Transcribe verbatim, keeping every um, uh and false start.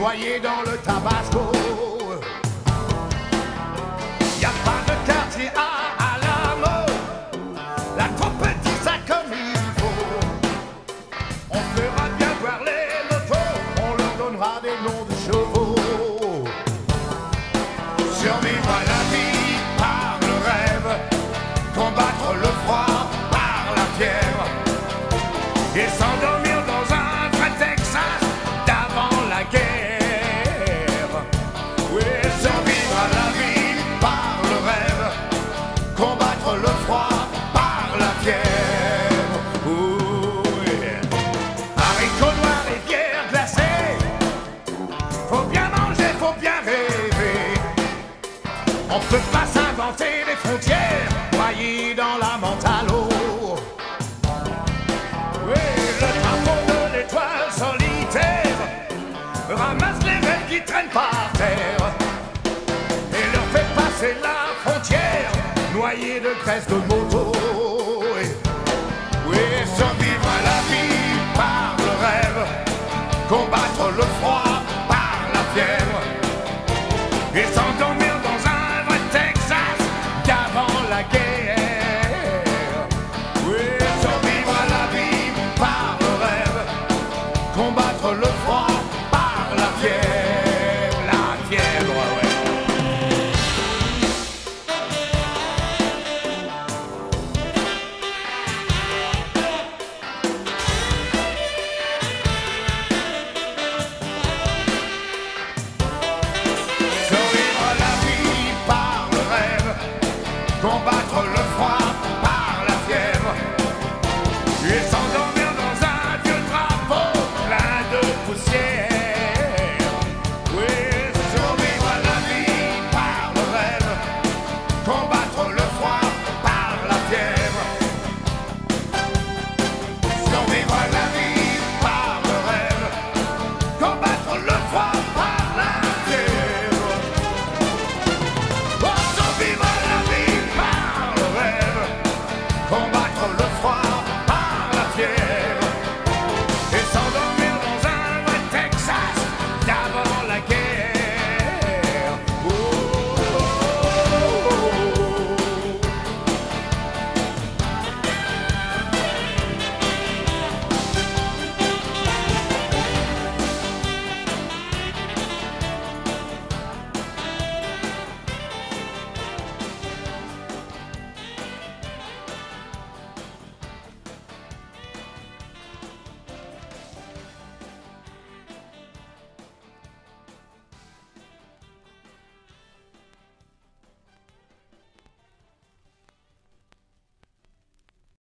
noyé dans le tabasco. Y a pas de quartier à, à la mode, la trop petite ça comme il faut. On fera bien voir les motos, on leur donnera des noms de chevaux. Survivre à la vie par le rêve, combattre le froid par la fièvre, et s'endormir dans un vrai Texas d'avant la guerre. Oui, survivre à la vie par le rêve, combattre le froid par la fièvre. Oui. Haricots noirs et bière glacée, faut bien manger, faut bien rêver. On peut pas s'inventer des frontières, noyées dans la menthe à l'eau. Oui, le drapeau de l'étoile solitaire ramasse les rêves qui traînent par terre et leur fait passer la frontière, noyés de graisse de moto. Oui, oui, survivre à la vie par le rêve, combattre le froid par la fièvre, et s'endormir dans un vrai Texas d'avant la guerre. Oui, survivre à la vie par le rêve, combattre le froid par la fièvre. La fièvre, ouais. Survivre à la vie par le rêve, combattre le